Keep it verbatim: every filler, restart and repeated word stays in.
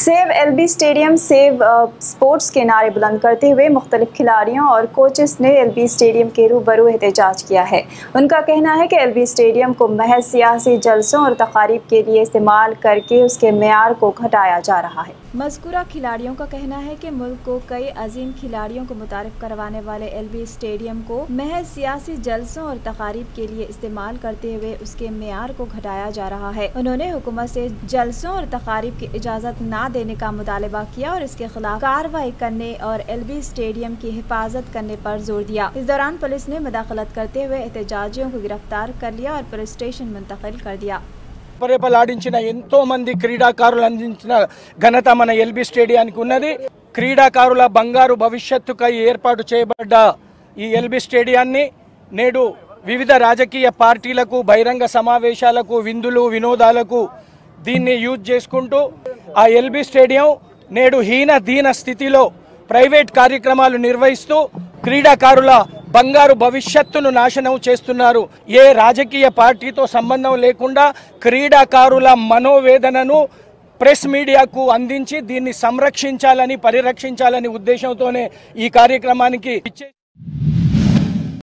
Save LB stadium save sports के नारे बुलंद करते हुए मुख्तलिफ खिलाड़ियों और कोचेस ने एलबी स्टेडियम के रूबरू एहतजाज किया है। उनका कहना है कि एलबी स्टेडियम को महज सियासी जलसों और तकारीब के लिए इस्तेमाल करके उसके मेयार को घटाया जा रहा है। मज़कूरा खिलाड़ियों का कहना है कि मुल्क को कई अजीम खिलाड़ियों को मुतारिफ करवाने वाले एलबी स्टेडियम को महज सियासी जलसों और तकारीब के लिए इस्तेमाल करते हुए उसके मेयार को घटाया जा रहा है। उन्होंने हुकूमत से जलसों और तकारीब की इजाज़त ना देने का मुतालबा किया और इसके खिलाफ कार्रवाई करने और एलबी स्टेडियम की हिफाजत करने पर जोर दिया। इस दौरान पुलिस ने मुदाखलत करते हुए एहतजाजियों को गिरफ्तार कर लिया और पुलिस स्टेशन मुंतकिल कर दिया। పరిపాలడించిన ఎంతో మంది క్రీడాకారులు అందించిన ఘనత మన ఎల్బీ స్టేడియానికి ఉన్నది। క్రీడాకారుల బంగారు భవిష్యత్తుకై ఏర్పాటు చేయబడ్డ ఈ ఎల్బీ స్టేడియాన్ని నేడు వివిధ రాజకీయ పార్టీలకు బహిరంగ సమావేశాలకు విందులు వినోదాలకు దీన్ని యూజ్ చేసుకుంటూ ఆ ఎల్బీ స్టేడియం నేడు హీన దీన స్థితిలో ప్రైవేట్ కార్యక్రమాలు నిర్వహిస్తూ క్రీడాకారుల బంగారు భవిష్యత్తును నాశనం చేస్తున్నారు। ఏ రాజకీయ పార్టీతో సంబంధం లేకుండా క్రీడాకారుల మనోవేదనను ప్రెస్ మీడియాకు అందించి దీన్ని సంరక్షించాలని పరిరక్షించాలని ఉద్దేశంతోనే ఈ కార్యక్రమానికి